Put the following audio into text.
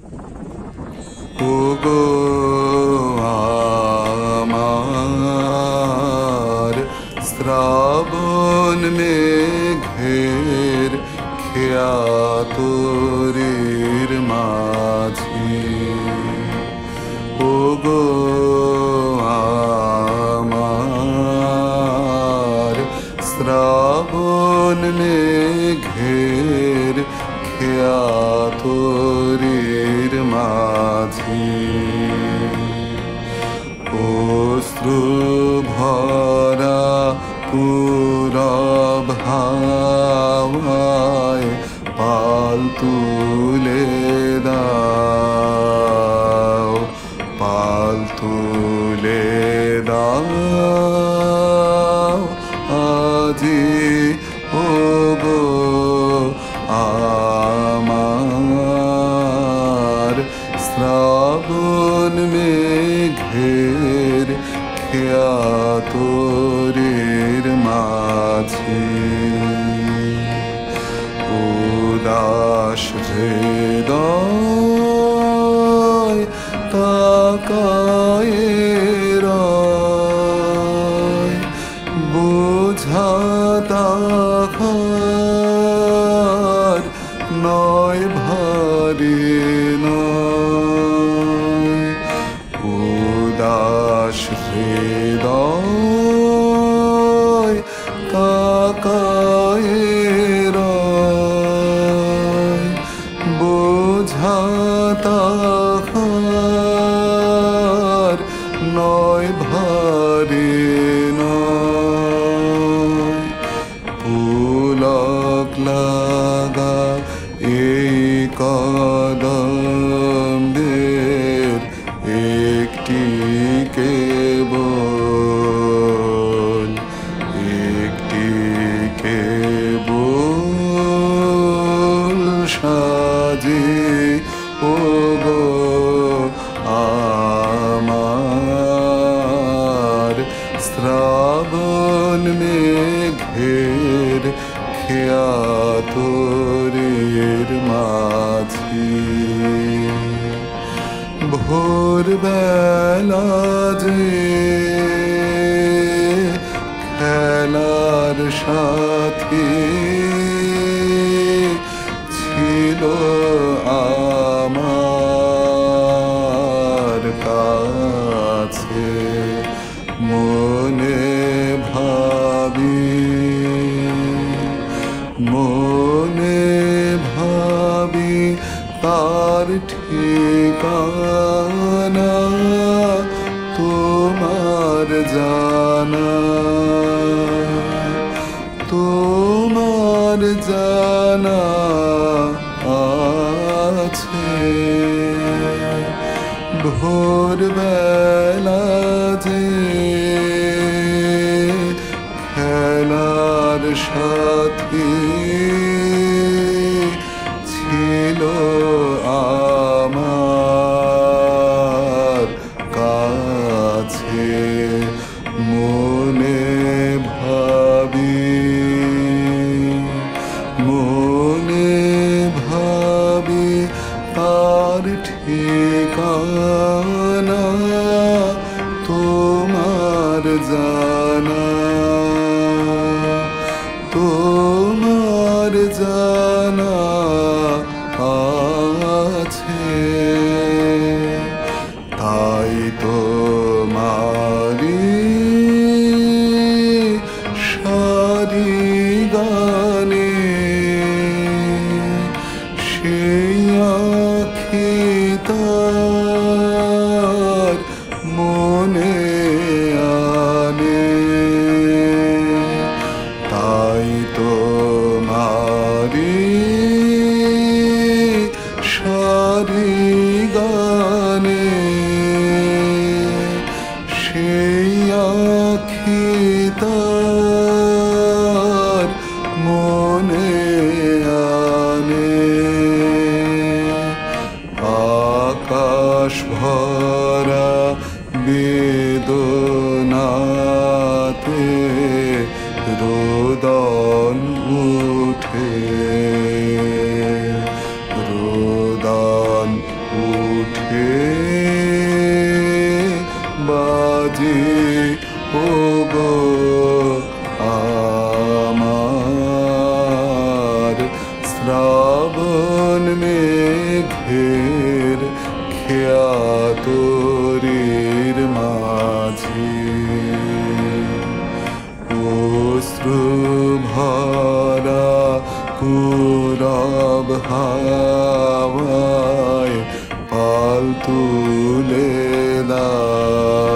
ওগো আমার শ্রাবণ মেঘের খেয়া তরির মাঝি, ওগো আমার শ্রাবণ মেঘের খেয়া তরির মাঝি, অশ্রু ভরা পুরব হাওয়ায় পাল তুলে দাও, পাল তুলে দাও আজি, ওগো আমার শ্রাবণ মেঘের খেয়া তরির মাঝি। উদাস হৃদয় তাকায় রয়, বোঝা তাহার নয় ভারী নয়। উদাস হৃদয় তাকায় রয়, বোঝা তাহার নয় ভারী নয়। পুলক লাগা এই কদমের একটি কেবল, একটি কেবল সাজি, ওগো আমার শ্রাবণ মেঘের খেয়া তরির মাঝি। ভোরবেলা যে খেলার সাথী ছিল আমার কাছে, মনে ভাবি, মনে ভাবি তার ঠিকানা তোমার জানা, তোমার জানা আছে। ভোরবেলা যে খেলার সাথী ছিল আমার কাছে, মনে ভাবি, মনে ভাবি তার ঠিকানা তোমার জানা, তোমার জানা আছে। তাই তোমারি সারি গানে সেই আঁখি তার মনে আনে, তাই তোমারি সারি গানে সেই আঁখি তার মনে আনে। আকাশ ভরা বেদনাতে রোদন উঠে, রোদন উঠে বাজে ওগো আমার শ্রাবণ মেঘের খেয়া তরির মাঝে অশ্রু ভরা কুরব হাওয়ায় পাল তুলে দাও